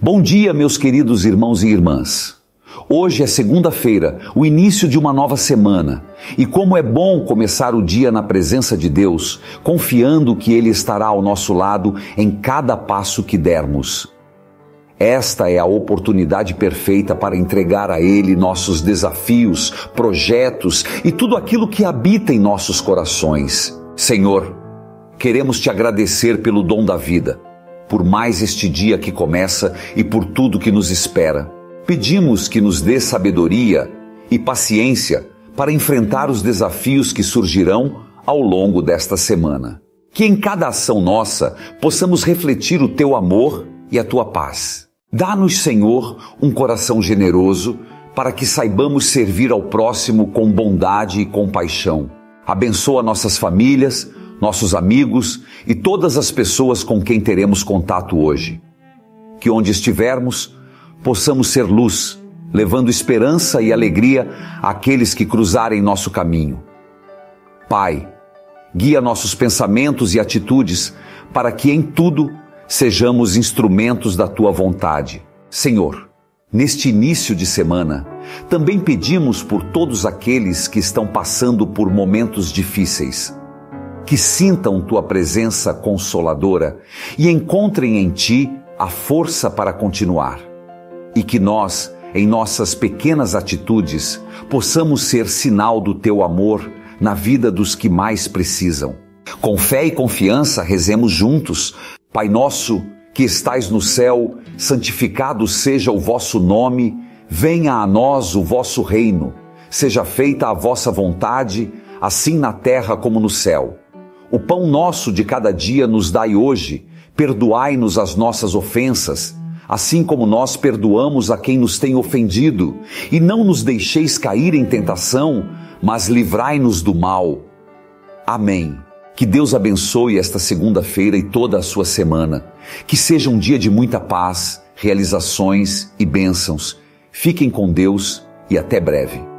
Bom dia, meus queridos irmãos e irmãs. Hoje é segunda-feira, o início de uma nova semana. E como é bom começar o dia na presença de Deus, confiando que Ele estará ao nosso lado em cada passo que dermos. Esta é a oportunidade perfeita para entregar a Ele nossos desafios, projetos e tudo aquilo que habita em nossos corações. Senhor, queremos Te agradecer pelo dom da vida, por mais este dia que começa e por tudo que nos espera. Pedimos que nos dê sabedoria e paciência para enfrentar os desafios que surgirão ao longo desta semana. Que em cada ação nossa possamos refletir o Teu amor e a Tua paz. Dá-nos, Senhor, um coração generoso para que saibamos servir ao próximo com bondade e compaixão. Abençoa nossas famílias, nossos amigos e todas as pessoas com quem teremos contato hoje. Que onde estivermos, possamos ser luz, levando esperança e alegria àqueles que cruzarem nosso caminho. Pai, guia nossos pensamentos e atitudes para que em tudo sejamos instrumentos da Tua vontade. Senhor, neste início de semana, também pedimos por todos aqueles que estão passando por momentos difíceis, que sintam Tua presença consoladora e encontrem em Ti a força para continuar. E que nós, em nossas pequenas atitudes, possamos ser sinal do Teu amor na vida dos que mais precisam. Com fé e confiança, rezemos juntos. Pai nosso, que estais no céu, santificado seja o vosso nome, venha a nós o vosso reino. Seja feita a vossa vontade, assim na terra como no céu. O pão nosso de cada dia nos dai hoje, perdoai-nos as nossas ofensas, assim como nós perdoamos a quem nos tem ofendido, e não nos deixeis cair em tentação, mas livrai-nos do mal. Amém. Que Deus abençoe esta segunda-feira e toda a sua semana. Que seja um dia de muita paz, realizações e bênçãos. Fiquem com Deus e até breve.